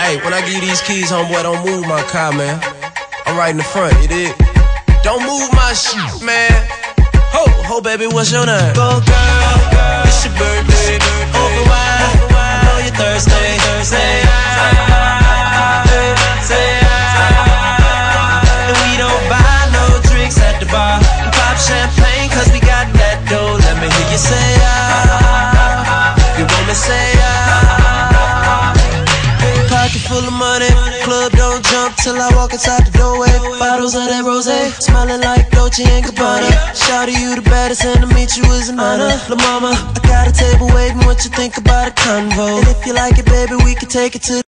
Hey, when I give you these keys, homeboy, don't move my car, man. I'm right in the front, you dig? Don't move my shit, man. Ho, baby, what's your name? Go girl, it's your birthday. Open wide, I know you're thirsty. And we don't buy no drinks at the bar. We pop champagne cause we got that dough. Let me hear you say you want me say Pocket full of money, club don't jump till I walk inside the doorway. Bottles of that rosé, smelling like Dolce & Gabbana. Shawty, you the baddest, and to meet you is an honor. La mama, I got a table waiting, what you think about a convo? And if you like it, baby, we can take it to